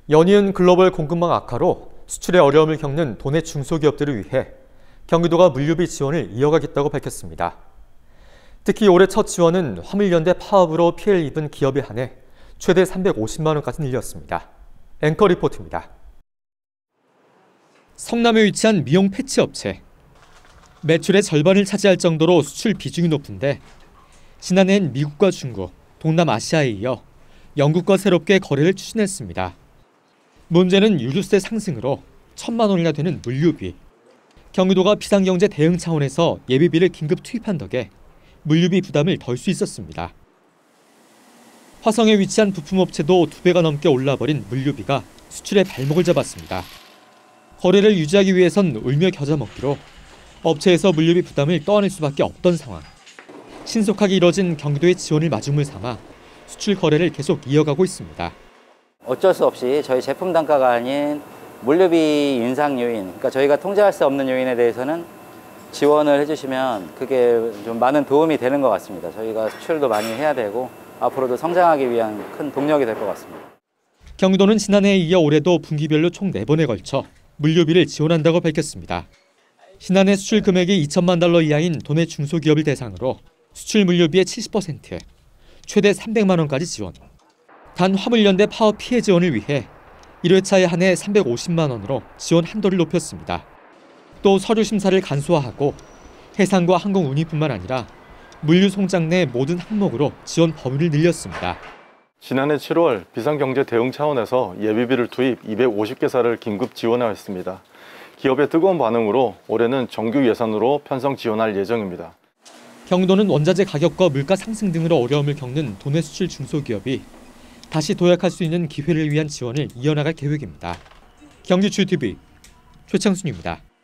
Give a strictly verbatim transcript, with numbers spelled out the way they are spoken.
연이은 글로벌 공급망 악화로 수출에 어려움을 겪는 도내 중소기업들을 위해 경기도가 물류비 지원을 이어가겠다고 밝혔습니다. 특히 올해 첫 지원은 화물연대 파업으로 피해를 입은 기업에 한해 최대 삼백오십만 원까지 늘렸습니다. 앵커 리포트입니다. 성남에 위치한 미용 패치 업체. 매출의 절반을 차지할 정도로 수출 비중이 높은데 지난해엔 미국과 중국, 동남아시아에 이어 영국과 새롭게 거래를 추진했습니다. 문제는 유류세 상승으로 천만 원이나 되는 물류비. 경기도가 비상경제 대응 차원에서 예비비를 긴급 투입한 덕에 물류비 부담을 덜 수 있었습니다. 화성에 위치한 부품업체도 두 배가 넘게 올라버린 물류비가 수출의 발목을 잡았습니다. 거래를 유지하기 위해선 울며 겨자 먹기로 업체에서 물류비 부담을 떠안을 수밖에 없던 상황. 신속하게 이뤄진 경기도의 지원을 마중물 삼아 수출 거래를 계속 이어가고 있습니다. 어쩔 수 없이 저희 제품 단가가 아닌 물류비 인상 요인, 그러니까 저희가 통제할 수 없는 요인에 대해서는 지원을 해주시면 그게 좀 많은 도움이 되는 것 같습니다. 저희가 수출도 많이 해야 되고 앞으로도 성장하기 위한 큰 동력이 될 것 같습니다. 경기도는 지난해에 이어 올해도 분기별로 총 네 번에 걸쳐 물류비를 지원한다고 밝혔습니다. 지난해 수출 금액이 이천만 달러 이하인 도내 중소기업을 대상으로 수출 물류비의 칠십 퍼센트, 최대 삼백만 원까지 지원. 단 화물연대 파업 피해 지원을 위해 일 회차에 한해 삼백오십만 원으로 지원 한도를 높였습니다. 또 서류 심사를 간소화하고 해상과 항공 운임뿐만 아니라 물류 송장 내 모든 항목으로 지원 범위를 늘렸습니다. 지난해 칠월 비상경제 대응 차원에서 예비비를 투입 이백오십 개사를 긴급 지원하였습니다. 기업의 뜨거운 반응으로 올해는 정규 예산으로 편성 지원할 예정입니다. 경기도는 원자재 가격과 물가 상승 등으로 어려움을 겪는 도내 수출 중소기업이 다시 도약할 수 있는 기회를 위한 지원을 이어나갈 계획입니다. 경기주티비 최창순입니다.